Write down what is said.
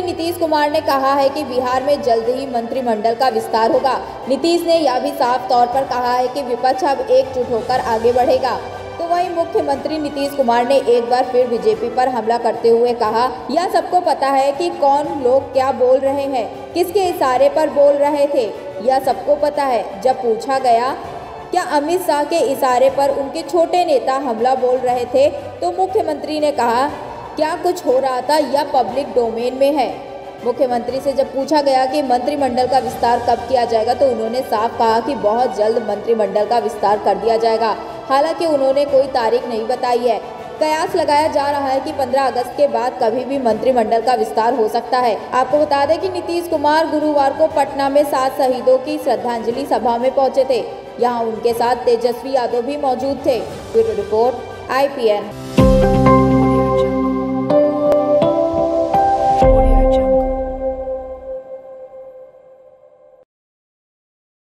मुख्यमंत्री नीतीश कुमार ने कहा है कि बिहार में जल्द ही मंत्रिमंडल का विस्तार होगा। नीतीश ने यह भी साफ तौर पर कहा है कि विपक्ष अब एकजुट होकर आगे बढ़ेगा। तो वहीं मुख्यमंत्री नीतीश कुमार ने एक बार फिर बीजेपी पर हमला करते हुए कहा, यह सबको पता है कि कौन लोग क्या बोल रहे हैं, किसके इशारे पर बोल रहे थे, यह सबको पता है। जब पूछा गया क्या अमित शाह के इशारे पर उनके छोटे नेता हमला बोल रहे थे, तो मुख्यमंत्री ने कहा क्या कुछ हो रहा था यह पब्लिक डोमेन में है। मुख्यमंत्री से जब पूछा गया कि मंत्रिमंडल का विस्तार कब किया जाएगा, तो उन्होंने साफ कहा कि बहुत जल्द मंत्रिमंडल का विस्तार कर दिया जाएगा। हालांकि उन्होंने कोई तारीख नहीं बताई है। कयास लगाया जा रहा है कि 15 अगस्त के बाद कभी भी मंत्रिमंडल का विस्तार हो सकता है। आपको बता दें कि नीतीश कुमार गुरुवार को पटना में 7 शहीदों की श्रद्धांजलि सभा में पहुंचे थे। यहां उनके साथ तेजस्वी यादव भी मौजूद थे। Bureau report IPN।